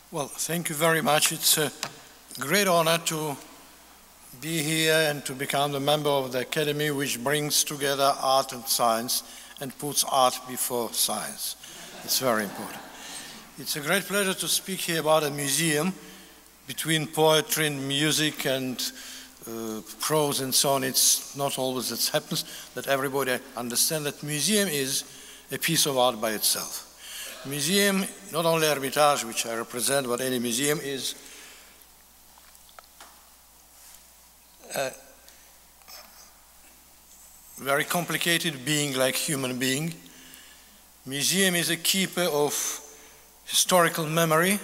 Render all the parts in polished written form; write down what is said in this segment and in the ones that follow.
Well, thank you very much. It's a great honor to be here and to become a member of the Academy, which brings together art and science and puts art before science. It's very important. It's a great pleasure to speak here about a museum between poetry and music and prose and so on. It's not always that happens that everybody understands that museum is a piece of art by itself. Museum, not only Hermitage, which I represent, but any museum is a very complicated being like human being. Museum is a keeper of historical memory,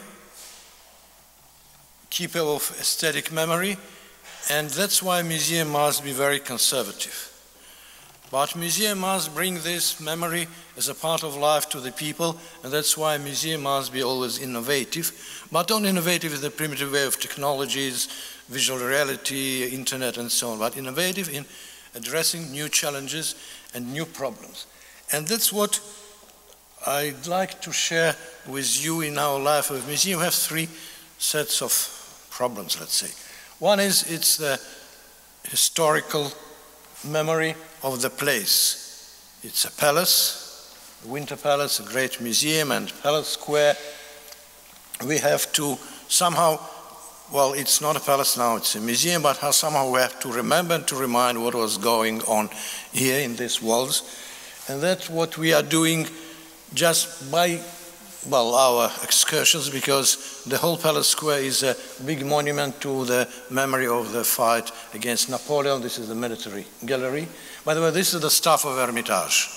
keeper of aesthetic memory, and that's why museum must be very conservative. But museum must bring this memory as a part of life to the people, and that's why museum must be always innovative, but not innovative in the primitive way of technologies, visual reality, internet, and so on, but innovative in addressing new challenges and new problems. And that's what I'd like to share with you in our life of museum. We have three sets of problems, let's say. One is it's the historical memory of the place. It's a palace, the Winter Palace, a great museum and palace square. We have to somehow, well, it's not a palace now, it's a museum, but somehow we have to remember and to remind what was going on here in these walls. And that's what we are doing just by, well, our excursions, because the whole palace square is a big monument to the memory of the fight against Napoleon. This is the military gallery. By the way, this is the staff of Hermitage.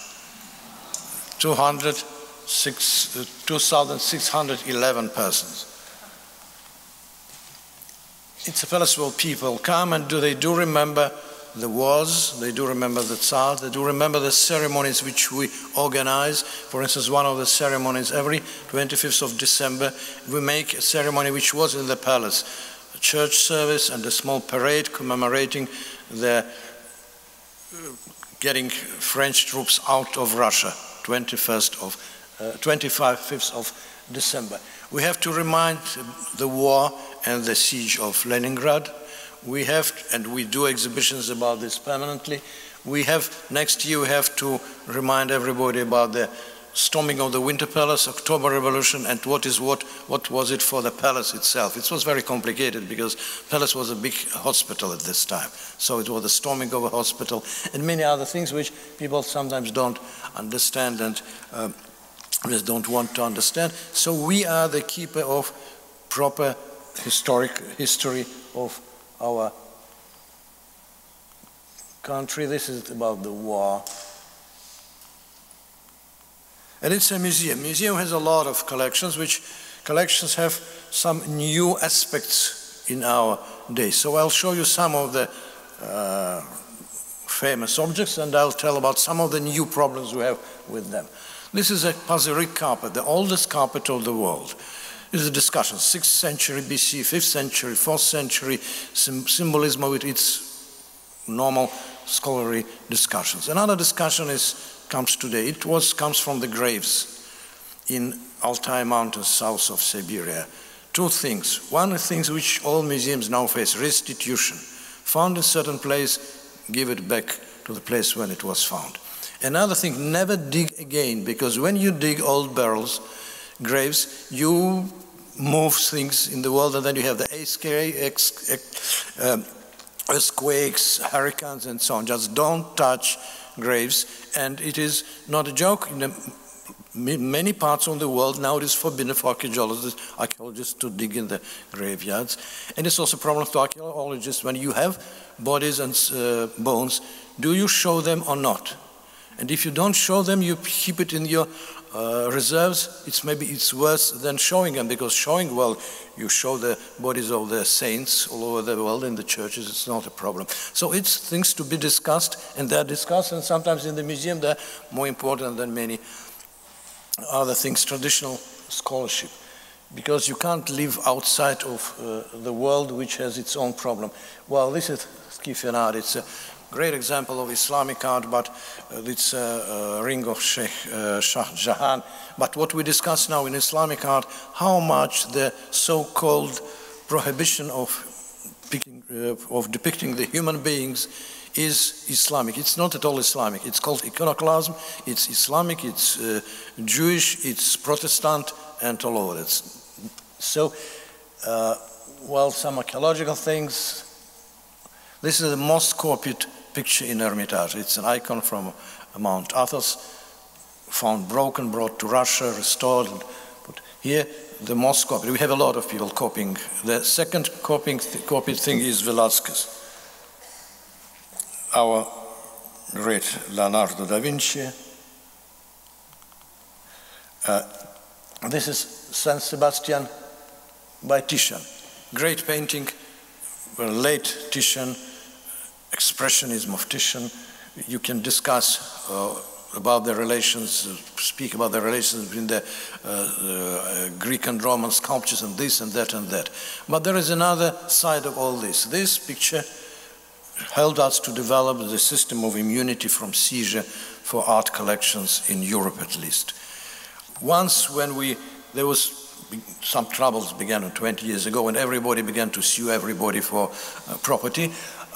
2,611 persons. It's a palace where people come and they do remember the wars, they do remember the Tsar, they do remember the ceremonies which we organize. For instance, one of the ceremonies every 25th of December, we make a ceremony which was in the palace, a church service and a small parade commemorating the getting French troops out of Russia, 25th of December. We have to remind the war and the siege of Leningrad. We have, and we do exhibitions about this permanently. We have, next year we have to remind everybody about the storming of the Winter Palace, October Revolution, and what was it for the palace itself. It was very complicated because palace was a big hospital at this time. So it was the storming of a hospital and many other things which people sometimes don't understand and just don't want to understand. So we are the keeper of proper history of our country. This is about the war. And it's a museum. Museum has a lot of collections, which collections have some new aspects in our day. So I'll show you some of the famous objects, and I'll tell about some of the new problems we have with them. This is a Pazyryk carpet, the oldest carpet of the world. This is a discussion, 6th century BC, 5th century, 4th century, symbolism of its normal scholarly discussions. Another discussion comes today. It comes from the graves in Altai Mountains, south of Siberia. Two things. One of the things which all museums now face, restitution. Found in a certain place, give it back to the place when it was found. Another thing, never dig again, because when you dig old barrels, graves, you move things in the world, and then you have the earthquakes, hurricanes, and so on. Just don't touch graves. And it is not a joke. In many parts of the world now it is forbidden for archaeologists to dig in the graveyards. And it's also a problem to archaeologists when you have bodies and bones. Do you show them or not? And if you don't show them, you keep it in your reserves. It's worse than showing them, because showing, well, you show the bodies of the saints all over the world in the churches, it's not a problem. So it's things to be discussed, and they're discussed, and sometimes in the museum they're more important than many other things, traditional scholarship, because you can't live outside of the world which has its own problem. Well, this is Skyfenard. It's a great example of Islamic art, but it's a ring of Shah Jahan. But what we discuss now in Islamic art, how much the so-called prohibition of depicting the human beings is Islamic. It's not at all Islamic. It's called iconoclasm. It's Islamic, it's Jewish, it's Protestant, and all over it. So, well, some archaeological things. This is the most copied picture in Hermitage. It's an icon from Mount Athos, found broken, brought to Russia, restored, and put here. The most copied. We have a lot of people copying. The second copied thing is Velázquez. Our great Leonardo da Vinci. This is San Sebastian by Titian. Great painting, late Titian, expressionism of Titian. You can discuss about the relations, speak about the relations between the Greek and Roman sculptures and this and that and that. But there is another side of all this. This picture helped us to develop the system of immunity from seizure for art collections in Europe at least. Once when there was some troubles began 20 years ago when everybody began to sue everybody for property,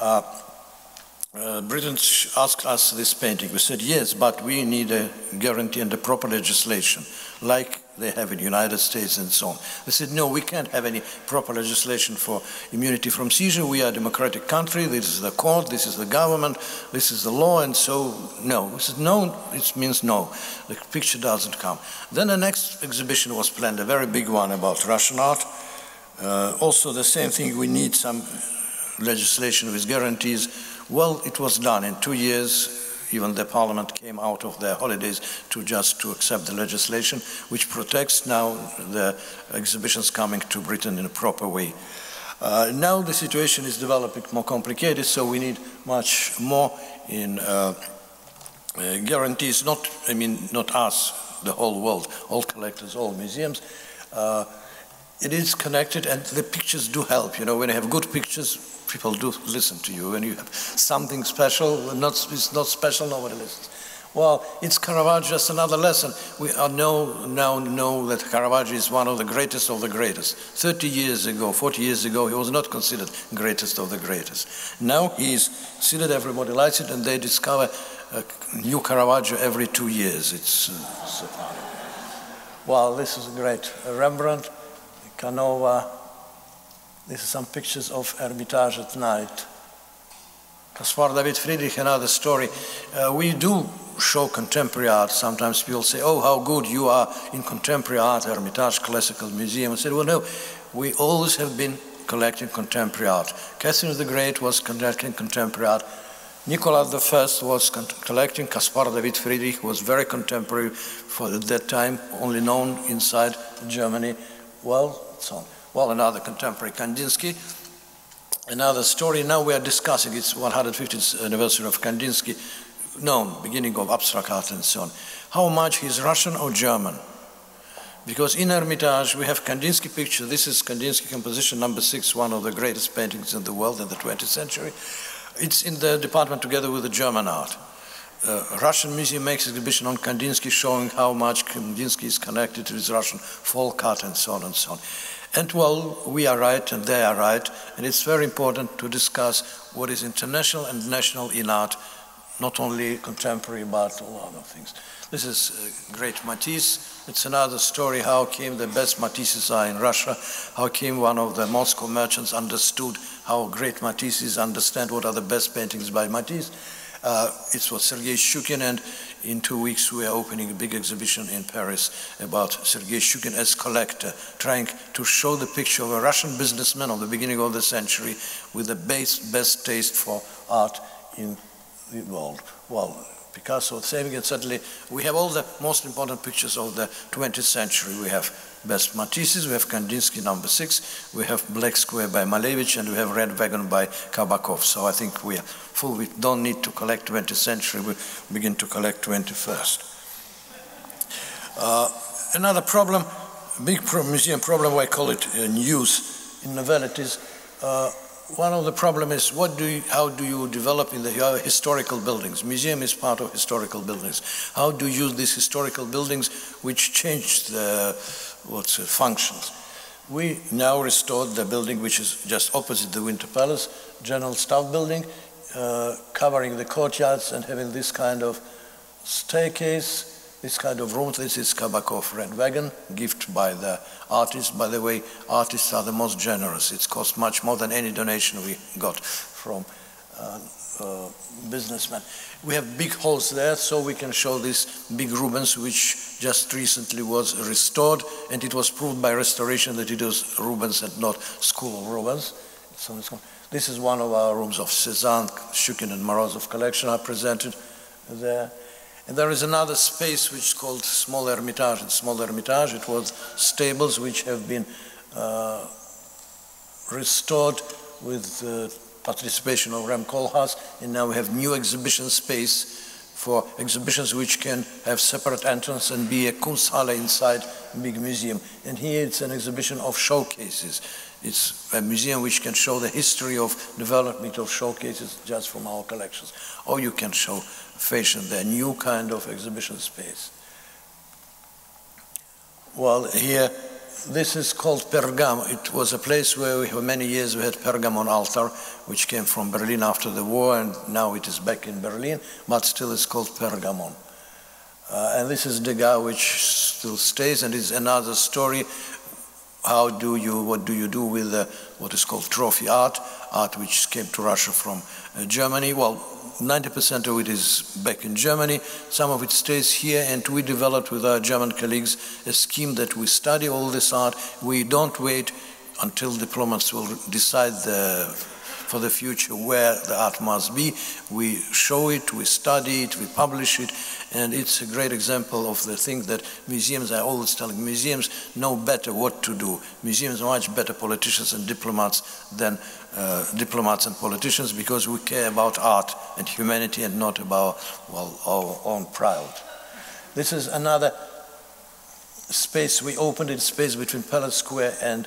Britain asked us this painting. We said, yes, but we need a guarantee and a proper legislation, like they have in the United States and so on. They said, no, we can't have any proper legislation for immunity from seizure. We are a democratic country. This is the court. This is the government. This is the law. And so, no. We said, no, it means no. The picture doesn't come. Then the next exhibition was planned, a very big one about Russian art. Also the same thing, we need some legislation with guarantees. Well, it was done in 2 years. Even the parliament came out of their holidays to accept the legislation, which protects now the exhibitions coming to Britain in a proper way. Now the situation is developing more complicated, so we need much more in guarantees. Not us, the whole world, all collectors, all museums. It is connected, and the pictures do help. You know, when you have good pictures, people do listen to you. When you have something special, it's not special, nobody listens. Well, it's Caravaggio, just another lesson. We now know that Caravaggio is one of the greatest of the greatest. 30 years ago, 40 years ago, he was not considered greatest of the greatest. Now he is considered, everybody likes it, and they discover a new Caravaggio every 2 years. It's well, this is a great Rembrandt, Canova. These are some pictures of Hermitage at night. Caspar David Friedrich, another story. We do show contemporary art. Sometimes people say, oh, how good you are in contemporary art, Hermitage Classical Museum. I said, well, no, we always have been collecting contemporary art. Catherine the Great was collecting contemporary art. Nicholas I was collecting. Caspar David Friedrich was very contemporary for at that time, only known inside Germany. Well, so on. Well, another contemporary, Kandinsky. Another story, now we are discussing, it's 150th anniversary of Kandinsky, known, beginning of abstract art and so on. How much he's Russian or German? Because in Hermitage we have Kandinsky picture. This is Kandinsky composition number 6, one of the greatest paintings in the world in the 20th century. It's in the department together with the German art. Russian museum makes exhibition on Kandinsky showing how much Kandinsky is connected to his Russian folk art and so on and so on. And well, we are right and they are right, and it's very important to discuss what is international and national in art, not only contemporary but a lot of things. This is great Matisse. It's another story how came the best Matisses are in Russia, how came one of the Moscow merchants understood how great Matisses understand what are the best paintings by Matisse. It was Sergei Shukin, and in 2 weeks we are opening a big exhibition in Paris about Sergei Shukin as collector, trying to show the picture of a Russian businessman of the beginning of the century with the best taste for art in the world. Well, Picasso, saving it suddenly, we have all the most important pictures of the 20th century. We have best Matisses, we have Kandinsky number 6, we have Black Square by Malevich, and we have Red Wagon by Kabakov. So I think we are full. We don't need to collect 20th century, we begin to collect 21st. Another problem, big museum problem, I call it news in novelties. one of the problems is how do you develop in the historical buildings? Museum is part of historical buildings. How do you use these historical buildings which changed the functions? We now restored the building which is just opposite the Winter Palace, General Staff Building, covering the courtyards and having this kind of staircase, this kind of room. This is Kabakov Red Wagon, gift by the artist. By the way, artists are the most generous. It's cost much more than any donation we got from businessmen. We have big halls there, so we can show these big Rubens, which just recently was restored, and it was proved by restoration that it was Rubens and not school Rubens. So this is one of our rooms of Cézanne, Shukin and Morozov collection are presented there. And there is another space which is called Small Hermitage. In Small Hermitage, it was stables which have been restored with participation of Rem Koolhaas, and now we have new exhibition space for exhibitions which can have separate entrance and be a Kunsthalle inside a big museum. And here it's an exhibition of showcases. It's a museum which can show the history of development of showcases just from our collections. Or you can show fashion, the new kind of exhibition space. Well, here, this is called Pergam. It was a place where for many years we had Pergamon altar, which came from Berlin after the war, and now it is back in Berlin, but still it's called Pergamon. And this is Degas, which still stays, and is another story. What do you do with what is called trophy art which came to Russia from Germany? Well, 90% of it is back in Germany. Some of it stays here, and we developed with our German colleagues a scheme that we study all this art. We don't wait until diplomats will decide for the future where the art must be. We show it, we study it, we publish it, and it's a great example of the thing that museums, I always tell museums know better what to do. Museums are much better politicians and diplomats than diplomats and politicians, because we care about art and humanity and not about, well, our own pride. This is another space we opened, in space between Palace Square and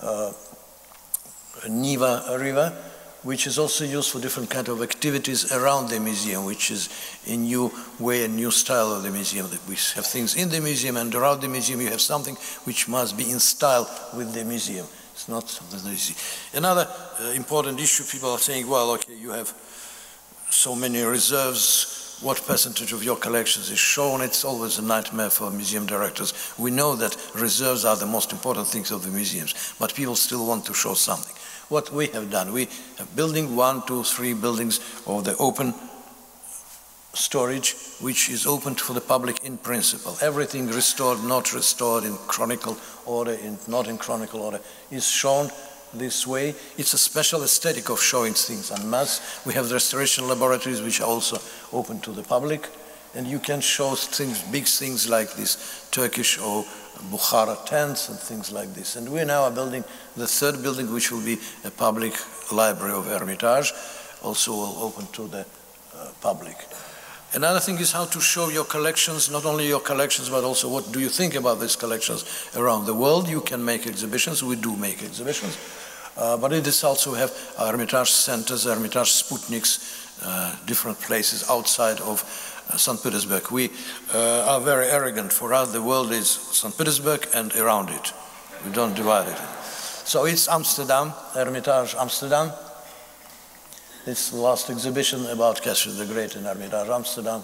Neva River, which is also used for different kind of activities around the museum, which is a new way, a new style of the museum. That we have things in the museum, and around the museum you have something which must be in style with the museum. It's not something easy. Another important issue, people are saying, well, okay, you have so many reserves, what percentage of your collections is shown? It's always a nightmare for museum directors. We know that reserves are the most important things of the museums, but people still want to show something. What we have done, we have building 1, 2, 3 buildings of the open storage, which is open for the public in principle. Everything restored, not restored, in chronicle order, not in chronicle order, is shown this way. It's a special aesthetic of showing things en masse. We have the restoration laboratories which are also open to the public, and you can show things, big things like this Turkish or Bukhara tents and things like this. And we now are building the 3rd building, which will be a public library of Hermitage, also will open to the public. Another thing is how to show your collections, not only your collections, but also what do you think about these collections around the world. You can make exhibitions, we do make exhibitions, but it is also have Hermitage centers, Hermitage Sputniks, different places outside of St. Petersburg. We are very arrogant. For us, the world is St. Petersburg and around it. We don't divide it. So it's Amsterdam, Hermitage Amsterdam. It's the last exhibition about Catherine the Great in Hermitage Amsterdam.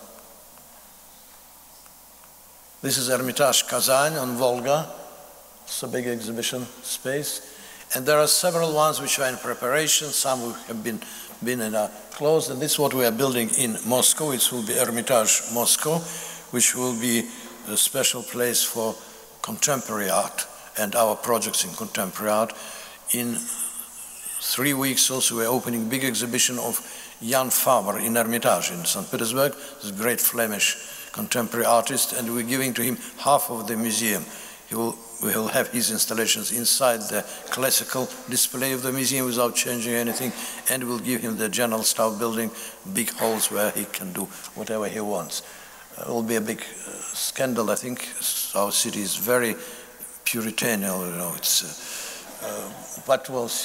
This is Hermitage Kazan on Volga. It's a big exhibition space. And there are several ones which are in preparation. Some have been and are closed, and this is what we are building in Moscow. It will be Hermitage Moscow, which will be a special place for contemporary art and our projects in contemporary art. In 3 weeks also we're opening a big exhibition of Jan Faber in Hermitage in St. Petersburg. He's a great Flemish contemporary artist, and we're giving to him half of the museum. We will have his installations inside the classical display of the museum without changing anything, and we'll give him the general staff building, big halls where he can do whatever he wants. It will be a big scandal, I think. Our city is very puritanical, you know. But we'll see.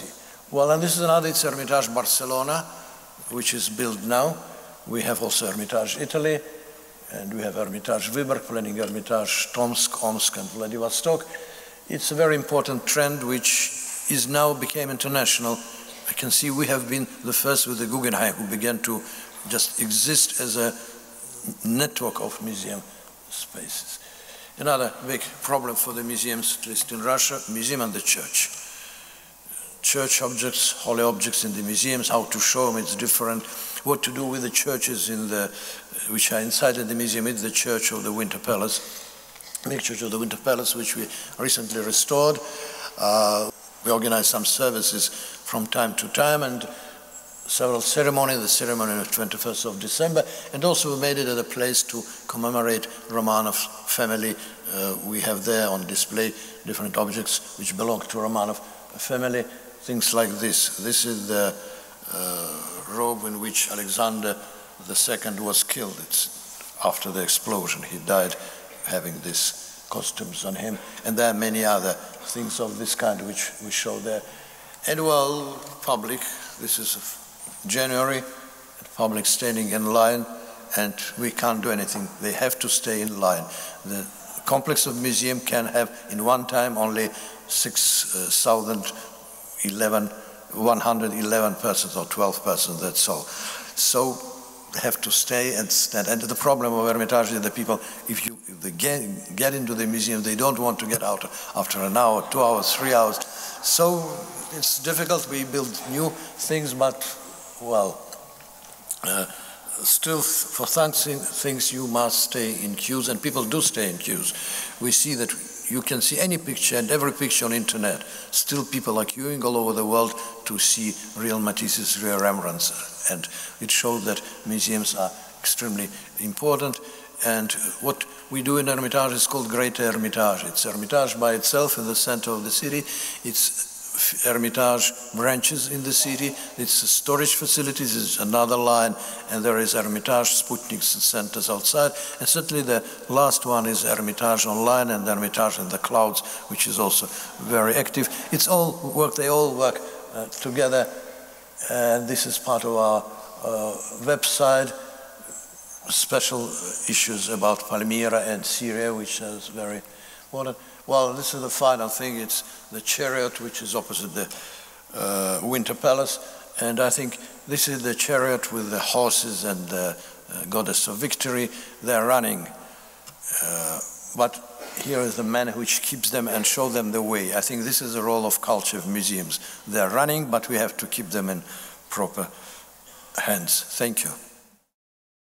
Well, and this is another, it's Hermitage Barcelona, which is built now. We have also Hermitage Italy, and we have Hermitage Viborg, planning Hermitage Tomsk, Omsk, and Vladivostok. It's a very important trend which is now became international. I can see we have been the first with the Guggenheim who began to just exist as a network of museum spaces. Another big problem for the museums, at least in Russia, museum and the church. Church objects, holy objects in the museums, how to show them, it's different. What to do with the churches which are inside the museum, it's the Church of the Winter Palace, big Church of the Winter Palace, which we recently restored. We organize some services from time to time and several ceremonies, the ceremony on the 21st of December, and also we made it as a place to commemorate Romanov family. We have there on display different objects which belong to Romanov family, things like this. This is the robe in which Alexander II was killed. It's after the explosion. He died having these costumes on him. And there are many other things of this kind which we show there. And well, public, this is January, public standing in line, and we can't do anything. They have to stay in line. The complex of museum can have in one time only 111 persons or 12 persons, that's all. So they have to stay and stand. And the problem of Hermitage is that people, if they get into the museum, they don't want to get out after an hour, 2 hours, 3 hours. So it's difficult. We build new things, but, well, still for things you must stay in queues, and people do stay in queues. We see that you can see any picture and every picture on internet. Still people are queuing all over the world to see real Matisse's, real Rembrandt's. And it shows that museums are extremely important. And what we do in Hermitage is called Great Hermitage. It's Hermitage by itself in the center of the city. It's Hermitage branches in the city. It's storage facilities is another line, and there is Hermitage Sputnik centers outside. And certainly the last one is Hermitage Online and Hermitage in the Clouds, which is also very active. It's all work, they all work together, and this is part of our website. Special issues about Palmyra and Syria, which is very important. Well, this is the final thing. It's the chariot, which is opposite the Winter Palace. And I think this is the chariot with the horses and the goddess of victory. They're running. But here is the man which keeps them and show them the way. I think this is the role of culture of museums. They're running, but we have to keep them in proper hands. Thank you.